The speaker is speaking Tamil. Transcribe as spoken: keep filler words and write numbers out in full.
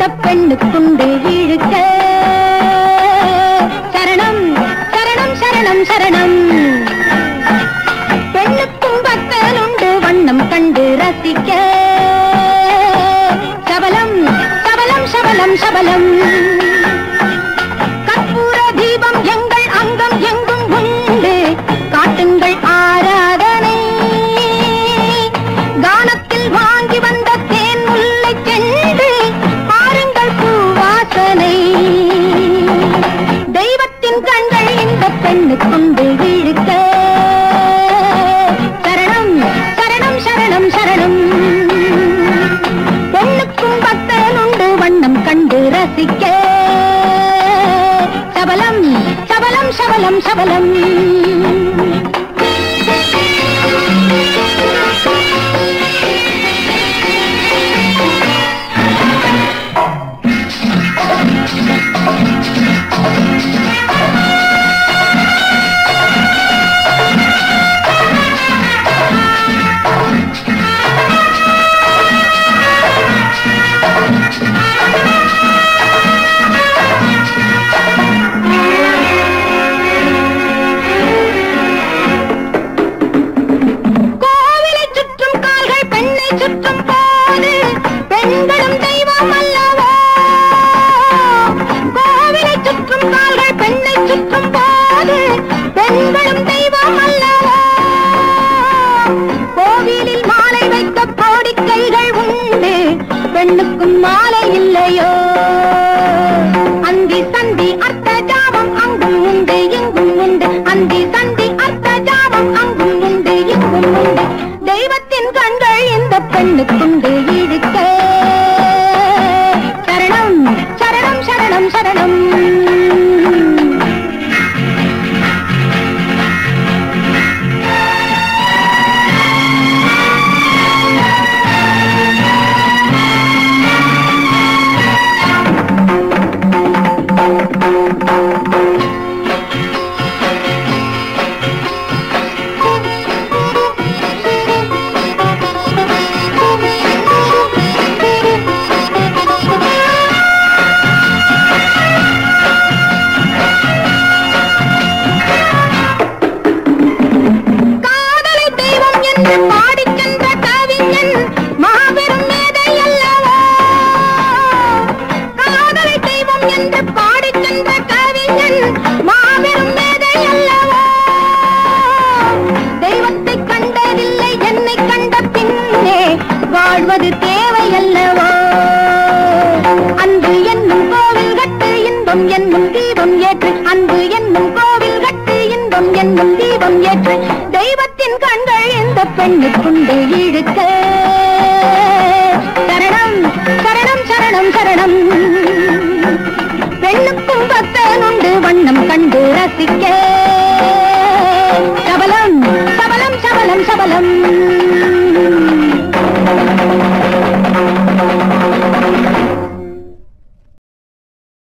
இந்த பெண்ணுக்குண்டு இழுக்க சரணம் சரணம் சரணம் சரணம் பெண்ணுக்கும் பக்தனுண்டு வண்ணம் கண்டு ரசிக்க சபலம் சபலம் சபலம் சபலம் கற்பூர தீபம் எங்கள் அங்கம் எங்கும் உண்டு காட்டுங்கள் ஆராதனை கானத்தில் வாங்கி வந்த தேன் முல்லை சென்று பாருங்கள் பூவாசனை தெய்வத்தின் கண்கள் இந்த பெண்ணுக்குண்டு இழுக்க சரணம் சரணம் சரணம் சரணம் பெண்ணுக்கும் பக்தனுண்டு வண்ணம் கண்டு ரசிக்க சபலம் சபலம் சபலம் சபலம் சுற்றும் போது பெண்களும் தெய்வம் அல்லவோ கோவிலை சுற்றும் கால்கள் பெண்ணை சுற்றும் போது பெண்களும் தெய்வம் அல்லவோ கோவிலில் மாலை வைக்க கோடி கைகள் உண்டு பெண்ணுக்கும் மாலை இல்லையோ அந்தி சந்தி அர்த்த ஜாமம் அங்கும் உண்டு எங்கும் உண்டு அந்தி சந்தி அர்த்த ஜாமம் அங்கும் உண்டு எங்கும் உண்டு தெய்வத்தின் கண்கள் இந்த பெண்ணுக்குண்டு இழுக்க சரணம் சரணம் சரணம் சரணம் பாடிச் சென்ற கவிஞன் மாபெரும் மேதை அல்லவோ காதலை தெய்வம் என்று பாடிச் சென்ற கவிஞன் மாபெரும் மேதை அல்லவோ தெய்வத்தை கண்டதில்லை என்னை கண்ட பின்னே வாழ்வது தேவை அல்லவோ அன்பு என்னும் கோவில் கட்டு இன்பம் என்னும் தீபம் ஏற்று அன்பு என்னும் கோவில் கட்டு இன்பம் என்னும் தீபம் ஏற்று தெய்வத்தின் கண்கள் இந்த பெண்ணுக்குண்டு இழுக்க சரணம் சரணம் சரணம் சரணம் பெண்ணுக்கும் பக்தனுண்டு வண்ணம் கண்டு ரசிக்க